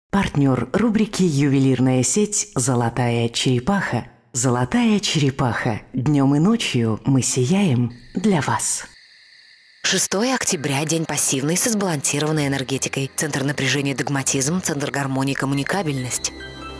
Партнер рубрики «Ювелирная сеть. Золотая черепаха». «Золотая черепаха». Днем и ночью мы сияем для вас. 6 октября – день пассивный со сбалансированной энергетикой. Центр напряжения – догматизм, центр гармонии – коммуникабельность.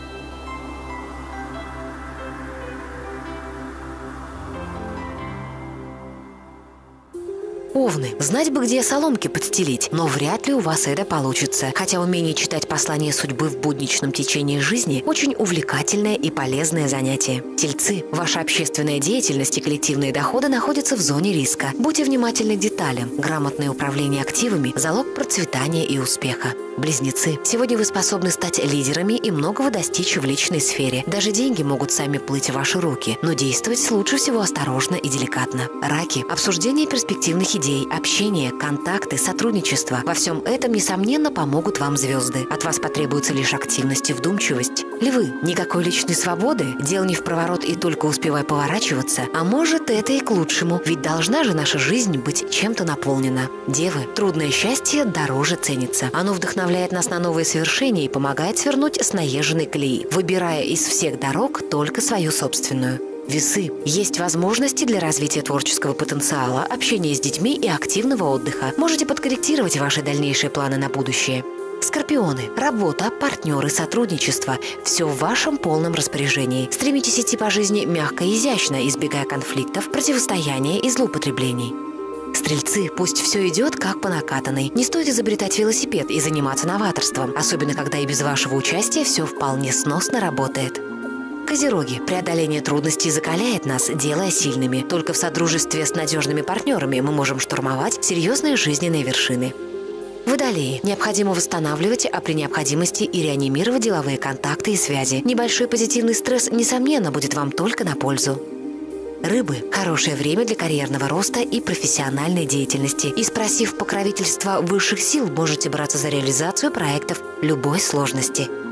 Овны. Знать бы, где соломки подстелить, но вряд ли у вас это получится. Хотя умение читать послание судьбы в будничном течении жизни – очень увлекательное и полезное занятие. Тельцы. Ваша общественная деятельность и коллективные доходы находятся в зоне риска. Будьте внимательны к деталям. Грамотное управление активами – залог процветания и успеха. Близнецы. Сегодня вы способны стать лидерами и многого достичь в личной сфере. Даже деньги могут сами плыть в ваши руки, но действовать лучше всего осторожно и деликатно. Раки. Обсуждение перспективных идей, общение, контакты, сотрудничество. Во всем этом, несомненно, помогут вам звезды. От вас потребуется лишь активность и вдумчивость. Львы. Никакой личной свободы, дел не впроворот и только успевай поворачиваться. А может, это и к лучшему, ведь должна же наша жизнь быть чем-то наполнена. Девы. Трудное счастье дороже ценится. Оно вдохновляет нас на новые свершения и помогает свернуть с наезженной колеи, выбирая из всех дорог только свою собственную. Весы. Есть возможности для развития творческого потенциала, общения с детьми и активного отдыха. Можете подкорректировать ваши дальнейшие планы на будущее. Скорпионы. Работа, партнеры, сотрудничество – все в вашем полном распоряжении. Стремитесь идти по жизни мягко и изящно, избегая конфликтов, противостояния и злоупотреблений. Стрельцы. Пусть все идет как по накатанной. Не стоит изобретать велосипед и заниматься новаторством, особенно когда и без вашего участия все вполне сносно работает. Козероги. Преодоление трудностей закаляет нас, делая сильными. Только в содружестве с надежными партнерами мы можем штурмовать серьезные жизненные вершины. Водолеи. Необходимо восстанавливать, а при необходимости и реанимировать деловые контакты и связи. Небольшой позитивный стресс, несомненно, будет вам только на пользу. Рыбы. Хорошее время для карьерного роста и профессиональной деятельности. И спросив покровительства высших сил, можете браться за реализацию проектов любой сложности.